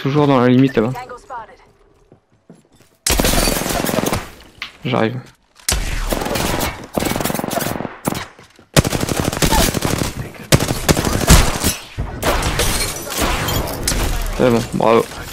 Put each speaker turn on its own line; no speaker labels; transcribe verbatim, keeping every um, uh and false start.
Toujours dans la limite là-bas. J'arrive. C'est bon, bravo.